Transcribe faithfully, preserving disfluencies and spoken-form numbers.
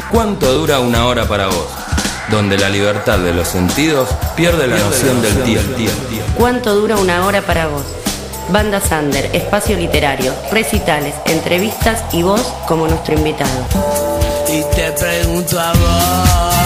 ¿Cuánto dura una hora para vos? Donde la libertad de los sentidos pierde la noción del tiempo. ¿Cuánto dura una hora para vos? Banda Sander, espacio literario, recitales, entrevistas y vos como nuestro invitado. Y te pregunto a vos.